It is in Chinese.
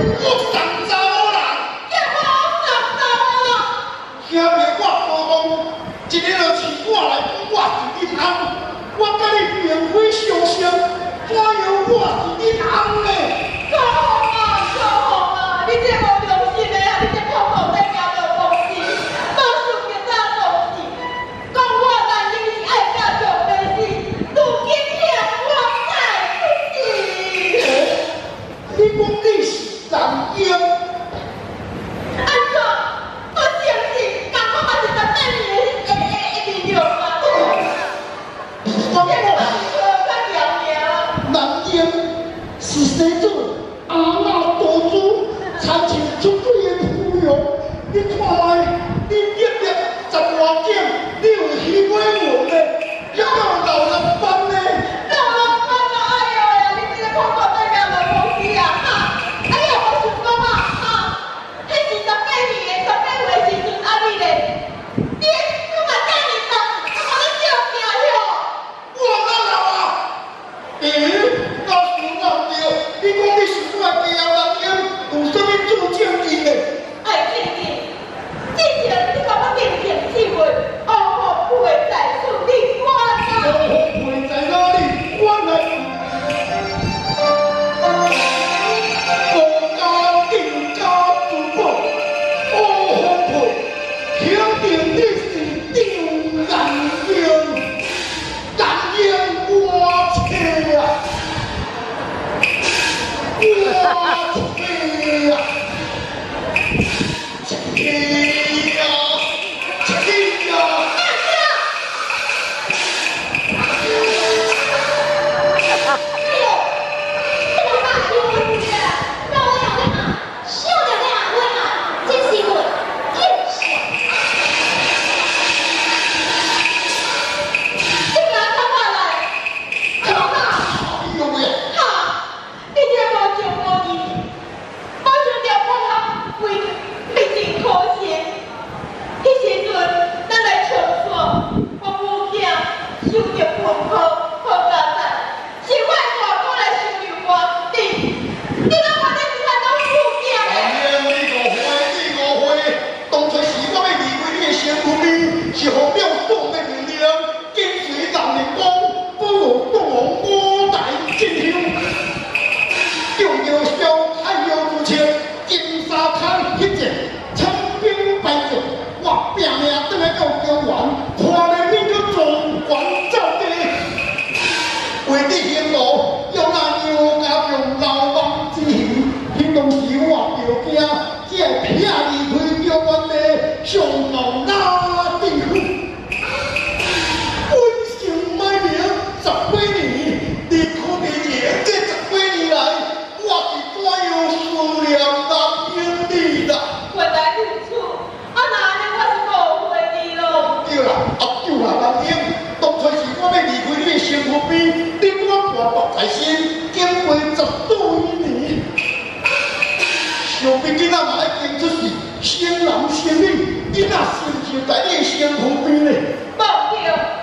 我当查某人，兄弟，我多讲，一日就饲我来讲我是恁翁，我甲你并非相生，怎样我是恁翁呢？ 你这无良心的啊！你这口口在交着公司，无想着早做事，讲我男人是爱嫁上辈子，如今骗我再出事。 你讲你是男婴？ 安怎？我相信，共我嘛是18年的力量嘛。 我男婴是生做阿妈多珠，参像出水的芙蓉。你看卖，你业力十外景，你有喜欢我呢？要不要老人班呢？ 哎呦呀！你这个口口在交着公司啊！你有无想讲啊？迄是18年的18岁时阵啊你咧，你嘛遮尔大，我咧照惊哟！ 我哪老啊？我想对，你讲你是我的家男婴，有啥物做证据呢？ 哎，静静，之前你甲我定情4月，后悔在此，你管啊？ 会在哪里？我来。国家定家之宝，好丰富，肯定你是张男婴，男婴我切啊！我切啊！切啊！切啊！是互了党的力量，跟随人民公，保护党王五代进行。中央小太阳之前，金沙滩迄阵枪兵败将，我拼命倒来到中原，看人民去中原造地，为你行路，要那牛家用老王之鱼，迄当时我着惊，只会劈离开中原的上路拉。生活比你我大大在身，经过10多年，想必囡仔嘛爱经出世，生男生女，囡仔是不是在你的生活边呢？ 无对。